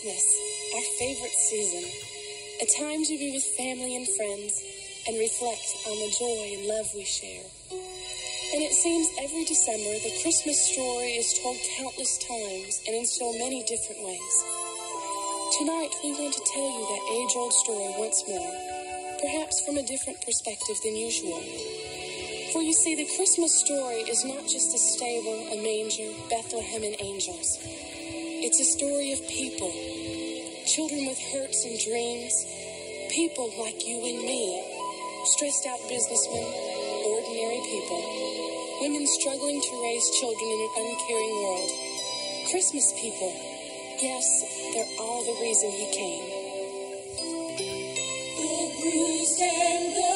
Christmas, our favorite season, a time to be with family and friends and reflect on the joy and love we share. And it seems every December the Christmas story is told countless times and in so many different ways. Tonight we want to tell you that age-old story once more, perhaps from a different perspective than usual. For you see, the Christmas story is not just a stable, a manger, Bethlehem, and angels. It's a story of people, children with hurts and dreams, people like you and me, stressed-out businessmen, ordinary people, women struggling to raise children in an uncaring world, Christmas people. Yes, they're all the reason he came. The bruised and the